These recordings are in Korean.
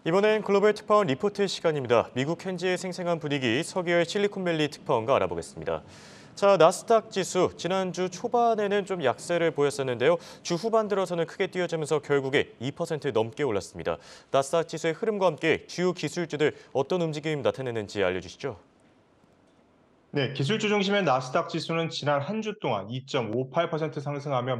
이번엔 글로벌 특파원 리포트 시간입니다. 미국 현지의 생생한 분위기, 서기열 실리콘밸리 특파원과 알아보겠습니다. 자, 나스닥 지수 지난주 초반에는 좀 약세를 보였었는데요. 주 후반 들어서는 크게 뛰어지면서 결국에 2% 넘게 올랐습니다. 나스닥 지수의 흐름과 함께 주요 기술주들 어떤 움직임 나타내는지 알려주시죠. 네, 기술주 중심의 나스닥 지수는 지난 한 주 동안 2.58% 상승하며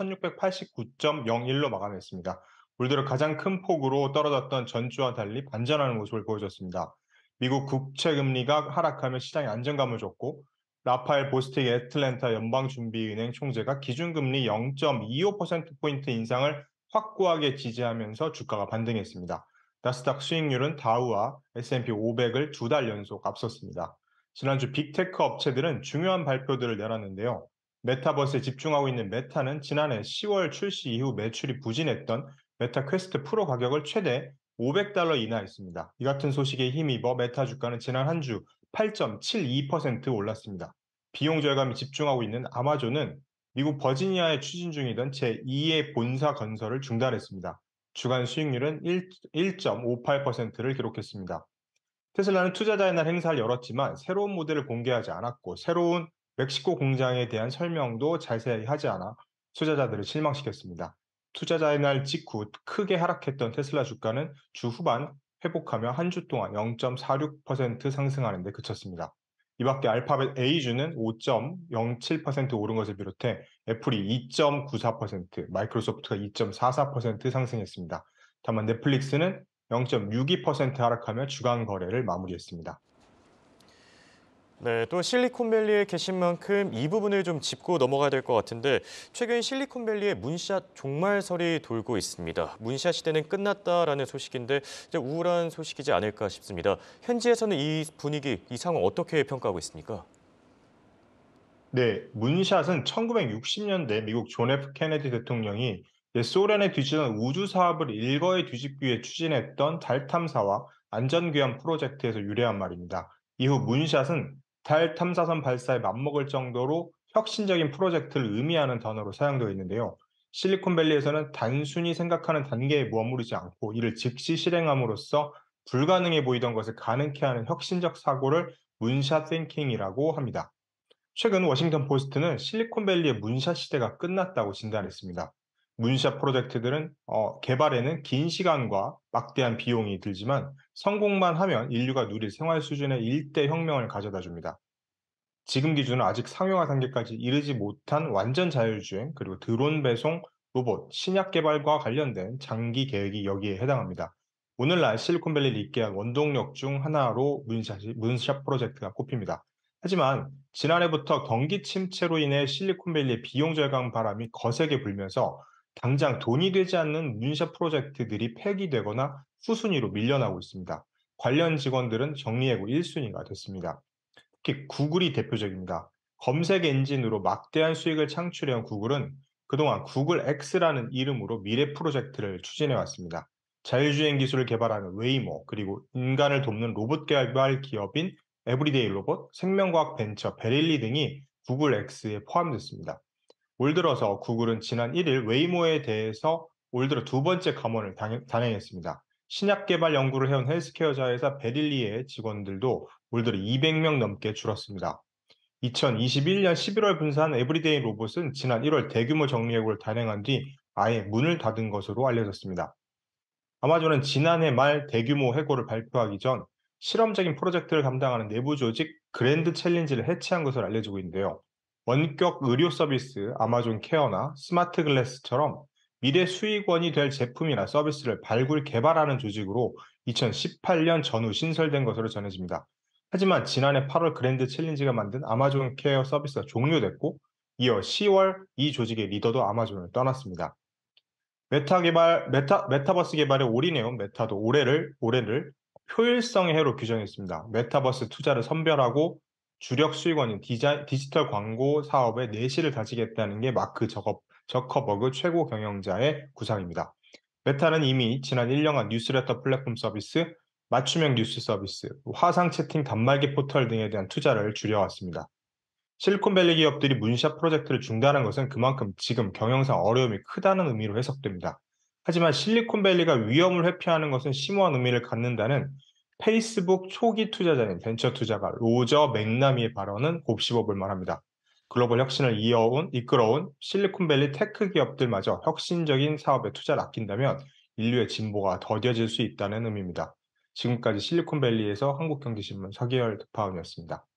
11,689.01로 마감했습니다. 올 들어 가장 큰 폭으로 떨어졌던 전주와 달리 반전하는 모습을 보여줬습니다. 미국 국채 금리가 하락하며 시장에 안정감을 줬고, 라파엘 보스틱 애틀랜타 연방준비은행 총재가 기준금리 0.25%포인트 인상을 확고하게 지지하면서 주가가 반등했습니다. 나스닥 수익률은 다우와 S&P 500을 두 달 연속 앞섰습니다. 지난주 빅테크 업체들은 중요한 발표들을 내놨는데요. 메타버스에 집중하고 있는 메타는 지난해 10월 출시 이후 매출이 부진했던 메타 퀘스트 프로 가격을 최대 $500 인하했습니다. 이 같은 소식에 힘입어 메타 주가는 지난 한 주 8.72% 올랐습니다. 비용 절감에 집중하고 있는 아마존은 미국 버지니아에 추진 중이던 제2의 본사 건설을 중단했습니다. 주간 수익률은 1.58%를 기록했습니다. 테슬라는 투자자의 날 행사를 열었지만 새로운 모델을 공개하지 않았고, 새로운 멕시코 공장에 대한 설명도 자세히 하지 않아 투자자들을 실망시켰습니다. 투자자의 날 직후 크게 하락했던 테슬라 주가는 주 후반 회복하며 한 주 동안 0.46% 상승하는 데 그쳤습니다. 이 밖에 알파벳 A주는 5.07% 오른 것을 비롯해 애플이 2.94%, 마이크로소프트가 2.44% 상승했습니다. 다만 넷플릭스는 0.62% 하락하며 주간 거래를 마무리했습니다. 네, 또 실리콘밸리에 계신 만큼 이 부분을 좀 짚고 넘어가야 될 것 같은데 최근 실리콘밸리에 문샷 종말설이 돌고 있습니다. 문샷 시대는 끝났다라는 소식인데 이제 우울한 소식이지 않을까 싶습니다. 현지에서는 이 분위기, 이 상황 어떻게 평가하고 있습니까? 네, 문샷은 1960년대 미국 존 F 케네디 대통령이 소련에 뒤지던 우주 사업을 일거에 뒤집기 위해 추진했던 달 탐사와 안전귀환 프로젝트에서 유래한 말입니다. 이후 문샷은 달 탐사선 발사에 맞먹을 정도로 혁신적인 프로젝트를 의미하는 단어로 사용되어 있는데요. 실리콘밸리에서는 단순히 생각하는 단계에 머무르지 않고 이를 즉시 실행함으로써 불가능해 보이던 것을 가능케 하는 혁신적 사고를 문샷 띵킹이라고 합니다. 최근 워싱턴 포스트는 실리콘밸리의 문샷 시대가 끝났다고 진단했습니다. 문샷 프로젝트들은 개발에는 긴 시간과 막대한 비용이 들지만 성공만 하면 인류가 누릴 생활 수준의 일대 혁명을 가져다 줍니다. 지금 기준은 아직 상용화 단계까지 이르지 못한 완전 자율주행, 그리고 드론 배송, 로봇, 신약 개발과 관련된 장기 계획이 여기에 해당합니다. 오늘날 실리콘밸리를 잇게 한 원동력 중 하나로 문샷 프로젝트가 꼽힙니다. 하지만 지난해부터 경기 침체로 인해 실리콘밸리의 비용 절감 바람이 거세게 불면서 당장 돈이 되지 않는 문샷 프로젝트들이 폐기되거나 후순위로 밀려나고 있습니다. 관련 직원들은 정리해고 1순위가 됐습니다. 특히 구글이 대표적입니다. 검색 엔진으로 막대한 수익을 창출해온 구글은 그동안 구글 X라는 이름으로 미래 프로젝트를 추진해 왔습니다. 자율주행 기술을 개발하는 웨이모, 그리고 인간을 돕는 로봇 개발 기업인 에브리데이 로봇, 생명과학 벤처 베릴리 등이 구글 X에 포함됐습니다. 올 들어서 구글은 지난 1일 웨이모에 대해서 올 들어 두 번째 감원을 단행했습니다. 신약 개발 연구를 해온 헬스케어 자회사 베릴리의 직원들도 올 들어 200명 넘게 줄었습니다. 2021년 11월 분사한 에브리데이 로봇은 지난 1월 대규모 정리해고를 단행한 뒤 아예 문을 닫은 것으로 알려졌습니다. 아마존은 지난해 말 대규모 해고를 발표하기 전 실험적인 프로젝트를 감당하는 내부 조직 그랜드 챌린지를 해체한 것으로 알려지고 있는데요. 원격 의료 서비스 아마존 케어나 스마트 글래스처럼 미래 수익원이 될 제품이나 서비스를 발굴 개발하는 조직으로 2018년 전후 신설된 것으로 전해집니다. 하지만 지난해 8월 그랜드 챌린지가 만든 아마존 케어 서비스가 종료됐고, 이어 10월 이 조직의 리더도 아마존을 떠났습니다. 메타버스 개발에 올인해온 메타도 올해를 효율성의 해로 규정했습니다. 메타버스 투자를 선별하고 주력 수익원인 디지털 광고 사업에 내실을 다지겠다는 게 마크 저커버그 최고 경영자의 구상입니다. 메타는 이미 지난 1년간 뉴스레터 플랫폼 서비스, 맞춤형 뉴스 서비스, 화상 채팅 단말기 포털 등에 대한 투자를 줄여왔습니다. 실리콘밸리 기업들이 문샷 프로젝트를 중단한 것은 그만큼 지금 경영상 어려움이 크다는 의미로 해석됩니다. 하지만 실리콘밸리가 위험을 회피하는 것은 심오한 의미를 갖는다는 페이스북 초기 투자자인 벤처 투자가 로저 맥나미의 발언은 곱씹어 볼 만합니다. 글로벌 혁신을 이끌어온 실리콘밸리 테크 기업들마저 혁신적인 사업에 투자를 아낀다면 인류의 진보가 더뎌질 수 있다는 의미입니다. 지금까지 실리콘밸리에서 한국경제신문 서기열 특파원이었습니다.